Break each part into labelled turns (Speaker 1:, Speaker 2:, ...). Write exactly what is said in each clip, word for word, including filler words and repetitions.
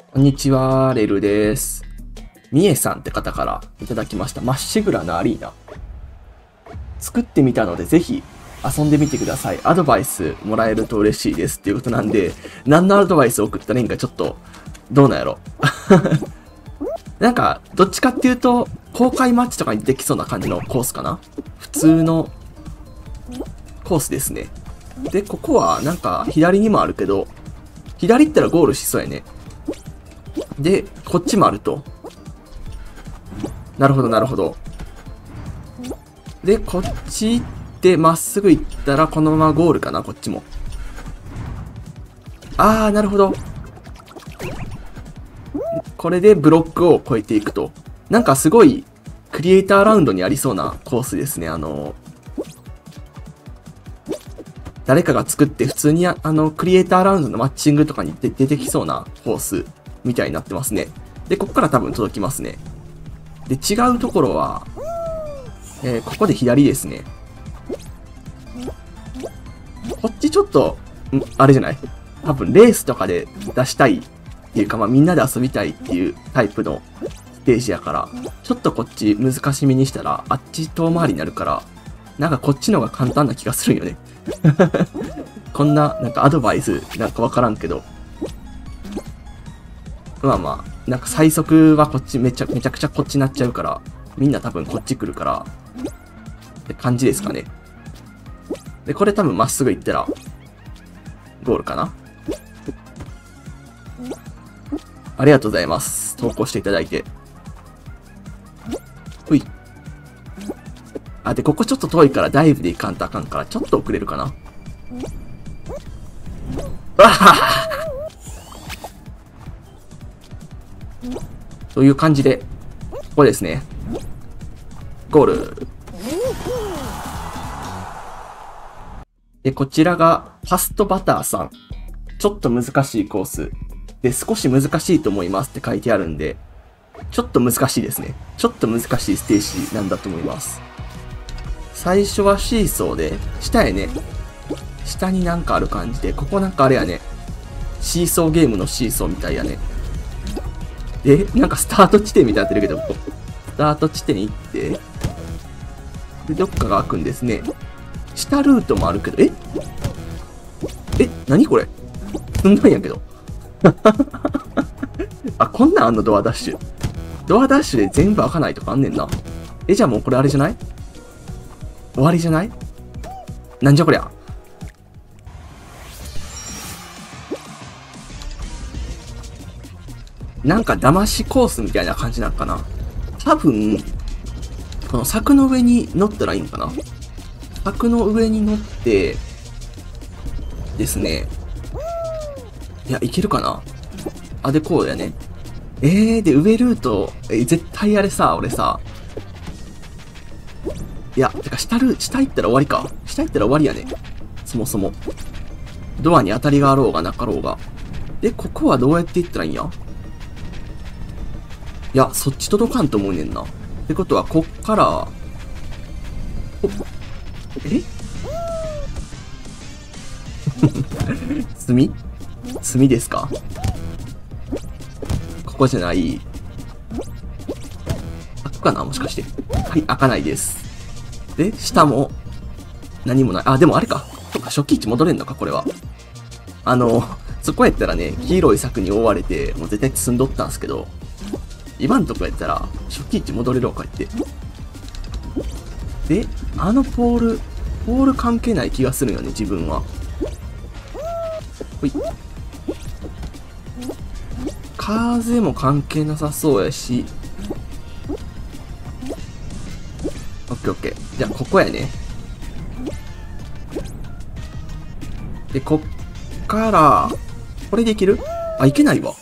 Speaker 1: こんにちは、レルです。みえさんって方からいただきました。まっしぐらなアリーナ。作ってみたので、ぜひ遊んでみてください。アドバイスもらえると嬉しいですっていうことなんで、何のアドバイスを送ったらいいんかちょっと、どうなんやろ。なんか、どっちかっていうと、公開マッチとかにできそうな感じのコースかな。普通のコースですね。で、ここはなんか左にもあるけど、左行ったらゴールしそうやね。で、こっちもあると。なるほど、なるほど。で、こっち行ってまっすぐ行ったらこのままゴールかな、こっちも。あー、なるほど。これでブロックを越えていくと。なんかすごい、クリエイターラウンドにありそうなコースですね。あの、誰かが作って普通にあの、クリエイターラウンドのマッチングとかに出てきそうなコースみたいになってますね。で、ここから多分届きますね。で、違うところは、えー、ここで左ですね。こっちちょっと、んあれじゃない？多分レースとかで出したいっていうか、まあみんなで遊びたいっていうタイプのステージやから、ちょっとこっち難しめにしたら、あっち遠回りになるから、なんかこっちの方が簡単な気がするんよね。こんな、なんかアドバイスなんかわからんけど。まあまあ、なんか最速はこっちめちゃ、めちゃくちゃこっちになっちゃうから、みんな多分こっち来るから、って感じですかね。で、これ多分まっすぐ行ったら、ゴールかな。ありがとうございます。投稿していただいて。ほい。あ、で、ここちょっと遠いからダイブで行かんとあかんから、ちょっと遅れるかな。わはという感じで、ここですね。ゴール。で、こちらが、ファストバターさん。ちょっと難しいコース。で、少し難しいと思いますって書いてあるんで、ちょっと難しいですね。ちょっと難しいステージなんだと思います。最初はシーソーで、下へね、下になんかある感じで、ここなんかあれやね、シーソーゲームのシーソーみたいやね。で、なんかスタート地点みたいになってるけど、ここ。スタート地点行って、で、どっかが開くんですね。下ルートもあるけど、ええ、何これすんごいんやけど。あ、こんなんあんのドアダッシュ。ドアダッシュで全部開かないとかあんねんな。え、じゃあもうこれあれじゃない？終わりじゃない？なんじゃこりゃ。なんか騙しコースみたいな感じなんかな。多分、この柵の上に乗ったらいいんかな。柵の上に乗って、ですね。いや、いけるかな。あ、で、こうだよね。えー、で、上ルート、え、絶対あれさ、俺さ。いや、てか、下ル、下行ったら終わりか。下行ったら終わりやね。そもそも。ドアに当たりがあろうがなかろうが。で、ここはどうやって行ったらいいんや？いや、そっち届かんと思うねんな。ってことは、こっから、お、え炭炭ですか？ここじゃない。開くかなもしかして。はい、開かないです。で、下も、何もない。あ、でもあれか。そっか、初期位置戻れんのか、これは。あの、そこやったらね、黄色い柵に覆われて、もう絶対積んどったんすけど、今んとこやったら、初期位置戻れるわ、こうやって。で、あのポール、ポール関係ない気がするよね、自分は。ほい。風も関係なさそうやし。オッケーオッケー。じゃあ、ここやね。で、こっから、これでいける？あ、いけないわ。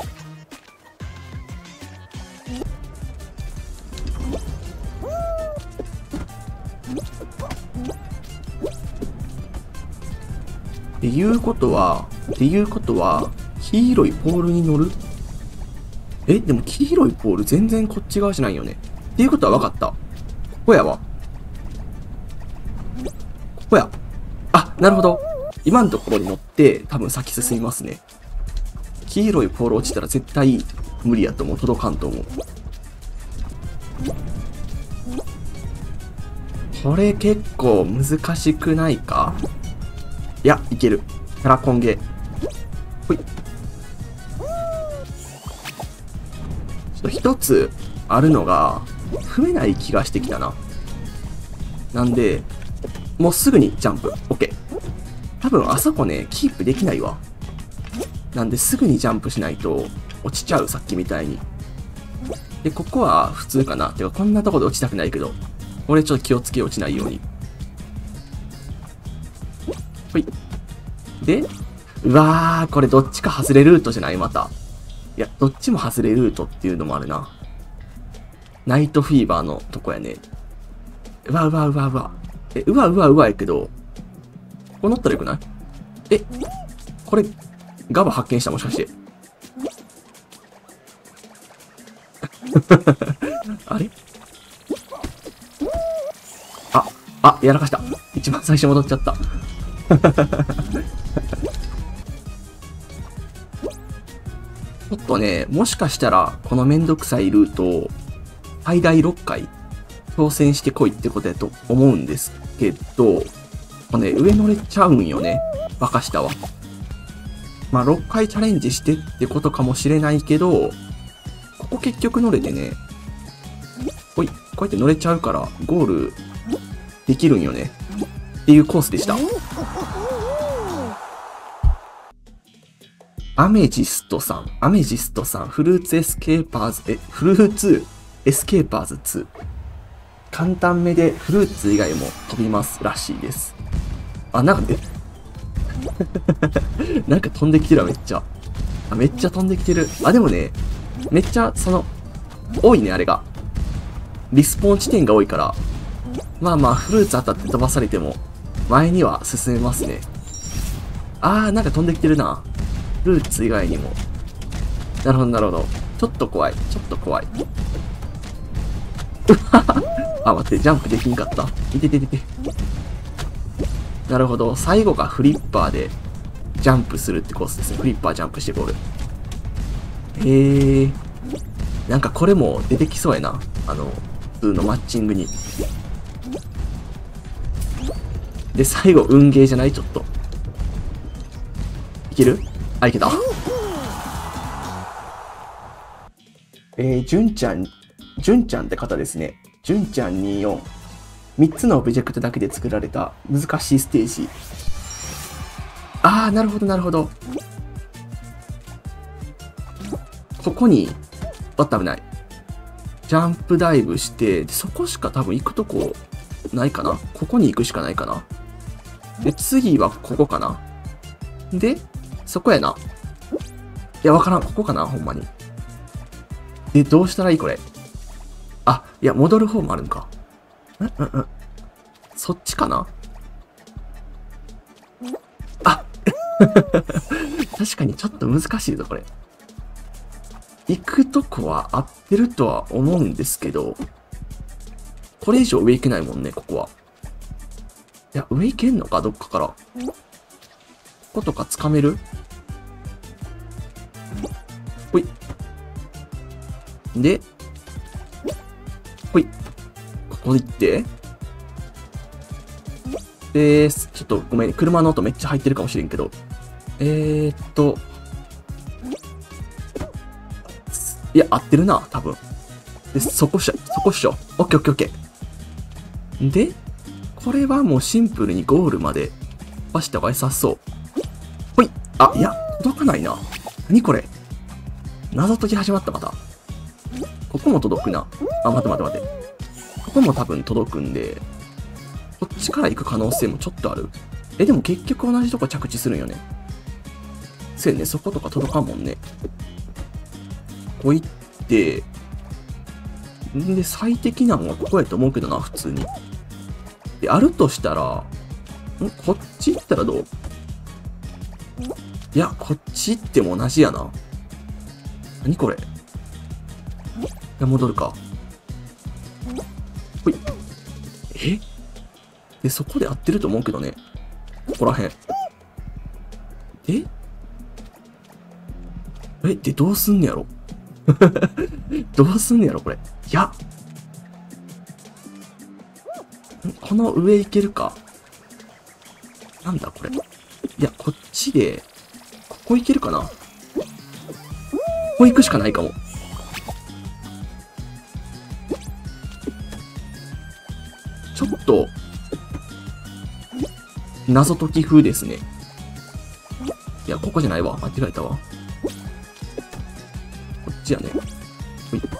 Speaker 1: っていうことは、っていうことは、黄色いポールに乗る？え、でも黄色いポール全然こっち側じゃないよね。っていうことは分かった。ここやわ。ここや。あ、なるほど。今のところに乗って、多分先進みますね。 黄色いポール落ちたら絶対無理やと思う。届かんと思う。これ結構難しくないか？いや、いける。キャラコンゲ。ほい。ちょっと一つあるのが、踏めない気がしてきたな。なんで、もうすぐにジャンプ。オッケー。多分あそこね、キープできないわ。なんですぐにジャンプしないと落ちちゃう、さっきみたいに。で、ここは普通かな。てか、こんなとこで落ちたくないけど、俺ちょっと気をつけ落ちないように。ほい。で、うわー、これどっちか外れルートじゃないまた。いや、どっちも外れルートっていうのもあるな。ナイトフィーバーのとこやね。うわうわうわうわ。え、うわうわうわやけど、ここ乗ったらよくない？え、これ、ガバ発見したもしかして。あれあ、あ、やらかした。一番最初戻っちゃった。ちょっとね、もしかしたら、このめんどくさいルートを、最大ろっかい、挑戦してこいってことやと思うんですけど、これね、上乗れちゃうんよね。バカしたわ。まあ、ろっかいチャレンジしてってことかもしれないけど、ここ結局乗れてね、ほい、こうやって乗れちゃうから、ゴール、できるんよね。っていうコースでした。アメジストさん、アメジストさん、フルーツエスケーパーズ、え、フルーツエスケーパーズツー。簡単めでフルーツ以外も飛びますらしいです。あ、なんかね、なんか飛んできてるわ、めっちゃ。あ、めっちゃ飛んできてる。あ、でもね、めっちゃ、その、多いね、あれが。リスポーン地点が多いから、まあまあ、フルーツ当たって飛ばされても、前には進めますね。あー、なんか飛んできてるな。フルーツ以外にも。なるほど、なるほど。ちょっと怖い。ちょっと怖い。あ、待って、ジャンプできんかった。いてててて。なるほど。最後がフリッパーで、ジャンプするってコースですね。フリッパージャンプしてゴール。へえ。なんかこれも出てきそうやな。あの、普通のマッチングに。で、最後、運ゲーじゃないちょっと。いける？あ、いけた。えー、じゅんちゃん、じゅんちゃんって方ですね。じゅんちゃんにじゅうよん。みっつのオブジェクトだけで作られた難しいステージ。あー、なるほど、なるほど。ここに、あった、危ない。ジャンプダイブして、でそこしか多分行くとこないかな。ここに行くしかないかな。で、次はここかな。で、そこやな。いや、わからん。ここかな、ほんまに。で、どうしたらいいこれ。あ、いや、戻る方もあるんか。んうんうん。そっちかなあ確かにちょっと難しいぞ、これ。行くとこは合ってるとは思うんですけど、これ以上上行けないもんね、ここは。いや、上行けんのか、どっかから。こことか掴める？ほい。で、ほい。ここ行って。でーす。ちょっとごめん、車の音めっちゃ入ってるかもしれんけど。えーっと。いや、合ってるな、多分。で、そこっしょ、そこっしょ。オッケーオッケーオッケー。で、これはもうシンプルにゴールまで走った方が良さそう。ほい。あ、いや、届かないな。何これ。謎解き始まった、また。ここも届くな。あ、待って待って待って。ここも多分届くんで、こっちから行く可能性もちょっとある。え、でも結局同じとこ着地するんよね。せやね、そことか届かんもんね。こう行って、んで、最適なのはここやと思うけどな、普通に。で、あるとしたら、んこっち行ったらどう？いや、こっち行っても同じやな。何これ？いや、戻るか。ほい。え？で、そこで合ってると思うけどね。ここらへん。え？ え、で、どうすんねやろどうすんねやろ、これ。いや。この上行けるか。なんだ、これ。いや、こっちで、ここ行けるかな。ここ行くしかないかも。ちょっと、謎解き風ですね。いや、ここじゃないわ。間違えたわ。こっちやね。ほい。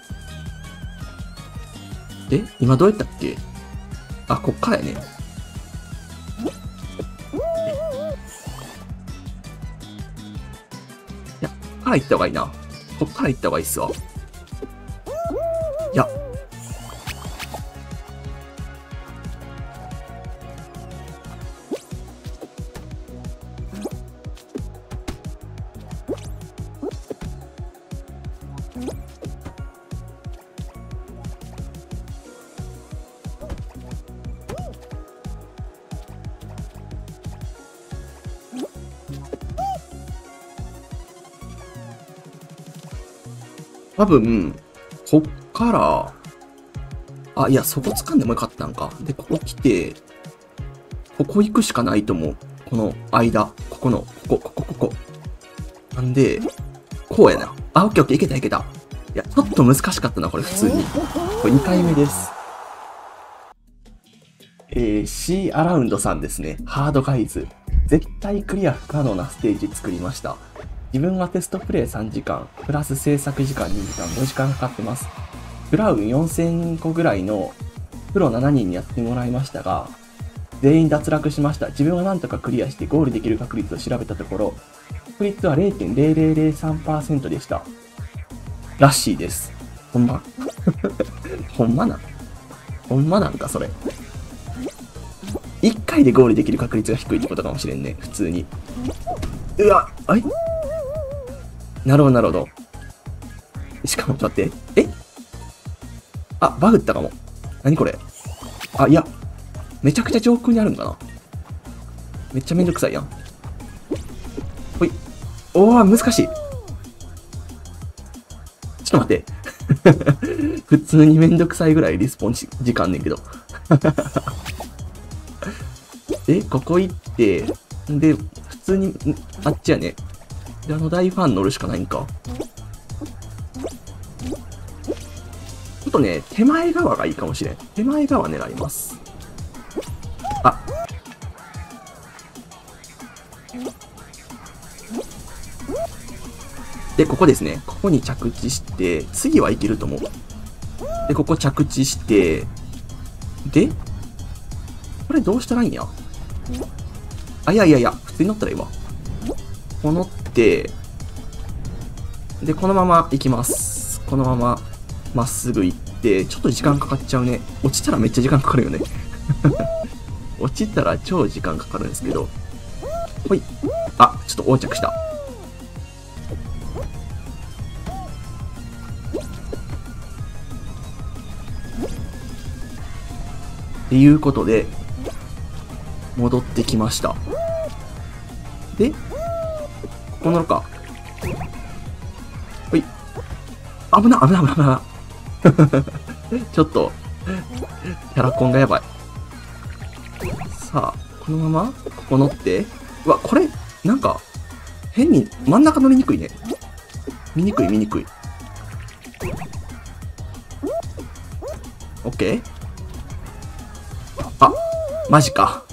Speaker 1: で、今どうやったっけ？あ、こっからやね。いや、こっから行った方がいいな。こっから行った方がいいっすわ。いや。多分、こっから、あ、いや、そこ掴んでもよかったんか。で、ここ来て、ここ行くしかないと思う。この間。ここの、ここ、ここ、ここ。なんで、こうやな。あ、オッケーオッケー、いけたいけた。いや、ちょっと難しかったな、これ、普通に。これにかいめです。えー、C アラウンドさんですね。ハードガイズ。絶対クリア不可能なステージ作りました。自分はテストプレイさんじかん、プラス制作時間にじかん、ごじかんかかってます。クラウンよんせんこぐらいのプロしちにんにやってもらいましたが、全員脱落しました。自分はなんとかクリアしてゴールできる確率を調べたところ、確率は れいてんぜろぜろぜろさんパーセント でした。らしいです。ほんまほんまなんほんまなんかそれ。いっかいでゴールできる確率が低いってことかもしれんね。普通に。うわ、あいなるほど、なるほど。しかも、ちょっと待って。えあ、バグったかも。何これ。あ、いや。めちゃくちゃ上空にあるんかな。めっちゃめんどくさいやん。ほい。おー、難しい。ちょっと待って。普通にめんどくさいぐらいリスポン時間ねんけど。で、ここ行って、で、普通に、あっちやね。で、あの大ファン乗るしかないんか。ちょっとね、手前側がいいかもしれん。手前側狙います。あ。で、ここですね。ここに着地して、次はいけると思う。で、ここ着地して、で、これどうしたらいいんや。あ、いやいやいや、普通に乗ったらいいわ。こう乗って、で、このまま行きます。このまま、まっすぐ行って、ちょっと時間かかっちゃうね。落ちたらめっちゃ時間かかるよね。落ちたら超時間かかるんですけど。ほい。あ、ちょっと横着した。っていうことで、戻ってきました。で、ここ乗るか。ほい。危な、危な、危な、危な。ちょっと、キャラコンがやばい。さあ、このまま、ここ乗って。うわ、これ、なんか、変に、真ん中乗りにくいね。見にくい、見にくい。オッケー？あ、マジか。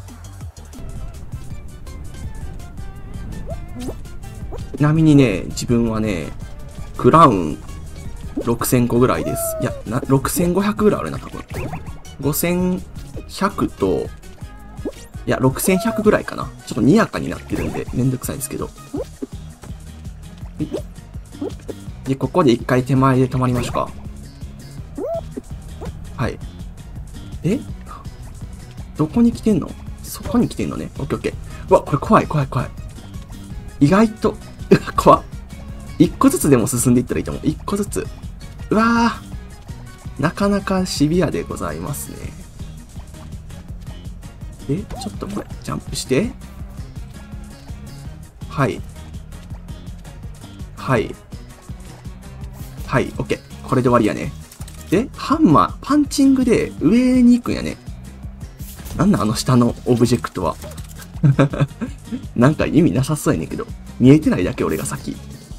Speaker 1: ちなみにね、自分はね、クラウンろくせんこぐらいです。いや、な、ろくせんごひゃくぐらいあるな、多分。ごせんひゃくと、いや、ろくせんひゃくぐらいかな。ちょっとにやかになってるんで、めんどくさいんですけど。で、ここで一回手前で止まりましょうか。はい。えどこに来てんの？そこに来てんのね。オッケーオッケー。うわ、これ怖い怖い怖い。意外と、うわ、怖っ。一個ずつでも進んでいったらいいと思う。一個ずつ。うわー。なかなかシビアでございますね。で、ちょっとこれ、ジャンプして。はい。 はい。はい、オッケー。これで終わりやね。で、ハンマー、パンチングで上に行くんやね。なんなんあの下のオブジェクトは。なんか意味なさそうやねんけど。見えてないだけ俺が先。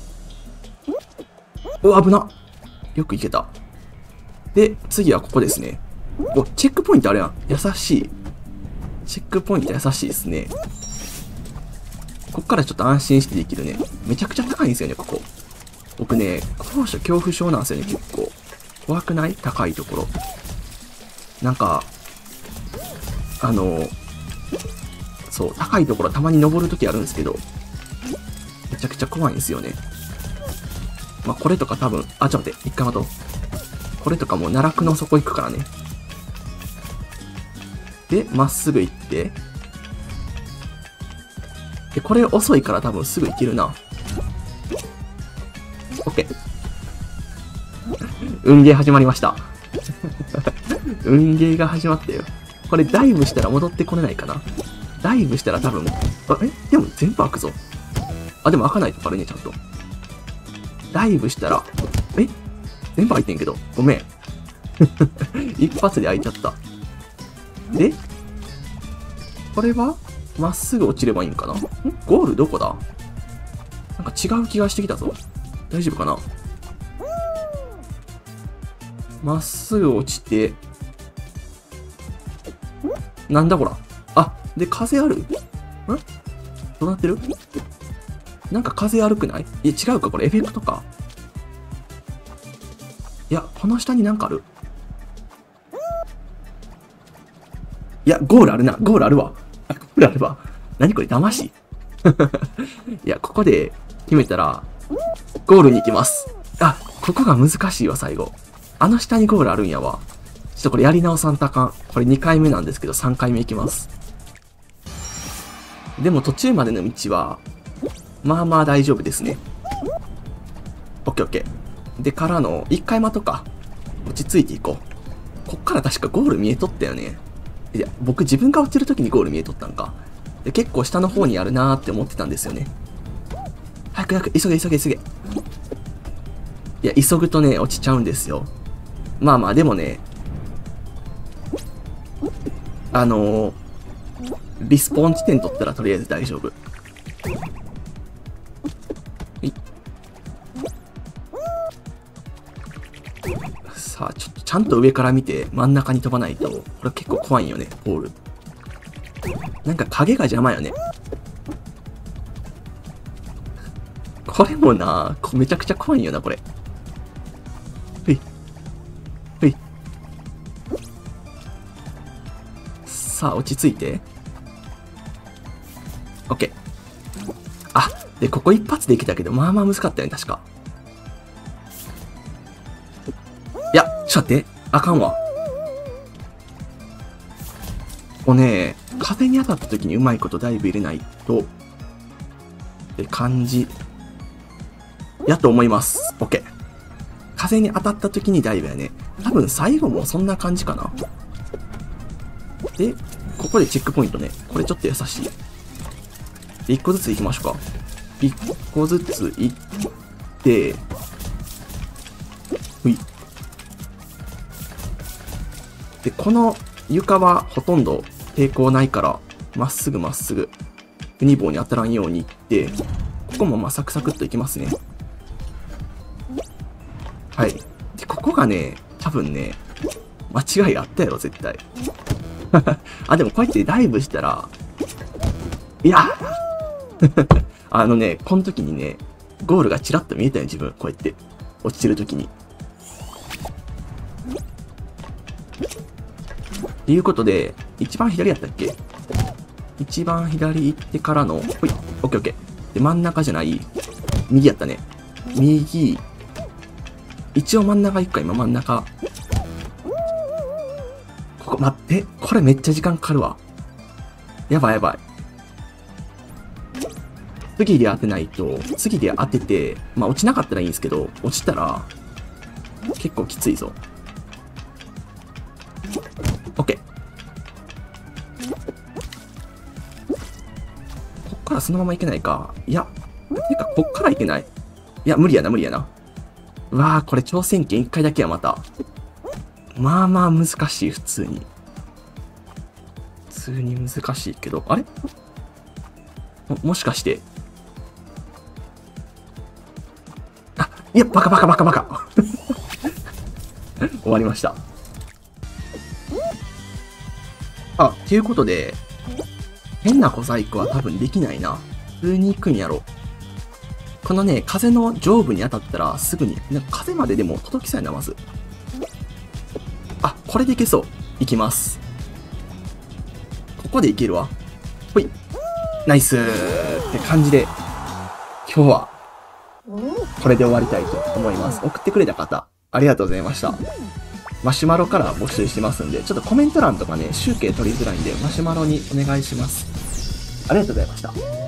Speaker 1: お、危な。よくいけた。で、次はここですね。お、チェックポイントあるやん。優しい。チェックポイント優しいですね。こっからちょっと安心してできるね。めちゃくちゃ高いんですよね、ここ。僕ね、高所恐怖症なんですよね、結構。怖くない？高いところ。なんか、あの、そう、高いところたまに登るときあるんですけど、めちゃくちゃ怖いんですよね。まあ、これとか多分、あ、ちょっと待って、一回待とう。これとかもう奈落の底行くからね。で、まっすぐ行って、で、これ遅いから多分すぐ行けるな。オッケー。運ゲー始まりました。運ゲーが始まったよ。これダイブしたら戻ってこれないかな。ダイブしたら多分、あ、えでも全部開くぞ。あ、でも開かないとこあるね、ちゃんと。ダイブしたら、え全部開いてんけど。ごめん。一発で開いちゃった。で、これはまっすぐ落ちればいいんかな。んゴールどこだ？なんか違う気がしてきたぞ。大丈夫かな？まっすぐ落ちて、なんだこら。あ、で、風ある？んどうなってる？なんか風悪くない？いや、違うか、これエフェクトか。いや、この下になんかある。いや、ゴールあるな。ゴールあるわ。あ、ゴールあるわ。何これ、騙しいや、ここで決めたら、ゴールに行きます。あ、ここが難しいわ、最後。あの下にゴールあるんやわ。ちょっとこれやり直さんとあかん。これにかいめなんですけど、さんかいめ行きます。でも途中までの道は、まあまあ大丈夫ですね。オッケーオッケー。で、からの、いっかい待とか。落ち着いていこう。こっから確かゴール見えとったよね。いや、僕自分が落ちるときにゴール見えとったんか。で、結構下の方にあるなーって思ってたんですよね。早く早く、急げ急げ急げ。いや、急ぐとね、落ちちゃうんですよ。まあまあ、でもね、あのー、リスポーン地点取ったらとりあえず大丈夫。さあ、ちょっとちゃんと上から見て真ん中に飛ばないと、これ結構怖いんよね、ポール。なんか影が邪魔よね。これもな、めちゃくちゃ怖いんよな、これ。ふい。ふい。さあ、落ち着いて。オッケー。あ、で、ここ一発でいけたけど、まあまあ難かったよね、確か。いや、ちょっと待って。あかんわ。こうね、風に当たった時にうまいことダイブ入れないと、って感じ、やと思います。オッケー。風に当たった時にダイブやね。多分最後もそんな感じかな。で、ここでチェックポイントね。これちょっと優しい。で、一個ずつ行きましょうか。一個ずつ行って、ほい。で、この床はほとんど抵抗ないから、まっすぐまっすぐ、ウニ棒に当たらんように行って、ここもまあサクサクっといきますね。はい。で、ここがね、多分ね、間違いあったやろ、絶対。あ、でもこうやってダイブしたら、いやあのね、この時にね、ゴールがチラッと見えたよ、自分。こうやって。落ちてる時に。ということで、一番左やったっけ？一番左行ってからの、ほい、オッケーオッケー。で、真ん中じゃない、右やったね。右、一応真ん中行くか、今真ん中。ここ、待って、これめっちゃ時間かかるわ。やばいやばい。次で当てないと、次で当てて、まあ落ちなかったらいいんですけど、落ちたら、結構きついぞ。オッケー。こっからそのままいけないか。いや、てか、こっからいけない。 いや、無理やな、無理やな。うわあ、これ挑戦権いっかいだけや、また。まあまあ難しい、普通に。普通に難しいけど、あれも、もしかして。あ、いや、バカバカバカバカ。終わりました。あ、っていうことで、変な小細工は多分できないな。普通に行くんやろ。このね、風の上部に当たったらすぐに、なんか風まででも届きそうやな、まず。あ、これでいけそう。いきます。ここでいけるわ。ほい。ナイスーって感じで、今日は、これで終わりたいと思います。送ってくれた方、ありがとうございました。マシュマロから募集してますんで、ちょっとコメント欄とかね、集計取りづらいんで、マシュマロにお願いします。ありがとうございました。